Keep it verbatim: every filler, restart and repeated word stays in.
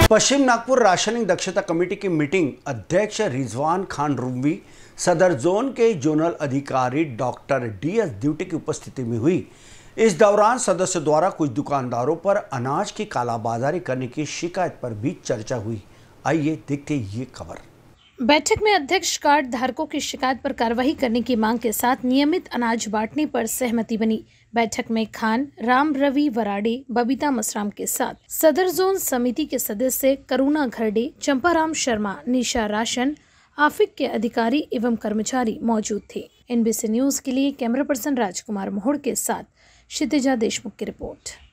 पश्चिम Nagpur rationing दक्षता committee की meeting अध्यक्ष रिजवान खान रुमवी, सदर जोन के जोनल अधिकारी डॉक्टर डी एस ड्यूटी की उपस्थिति में हुई। इस दौरान सदस्य द्वारा कुछ दुकानदारों पर अनाज की कालाबाजारी करने की शिकायत पर भी चर्चा हुई। आइए देखते ये खबर। बैठक में अध्यक्ष कार्ड धारकों की शिकायत पर कार्रवाई करने की मांग के साथ नियमित अनाज बांटने पर सहमति बनी। बैठक में खान, राम रवि वराडे, बबीता मसराम के साथ सदर जोन समिति के सदस्य करुणा घरडे, चंपाराम शर्मा, निशा राशन, आफिक के अधिकारी एवं कर्मचारी मौजूद थे। एनबीसी न्यूज के लिए कैमरा पर्सन राजकुमार मोहड़ के साथ क्षितिजा देशमुख की रिपोर्ट।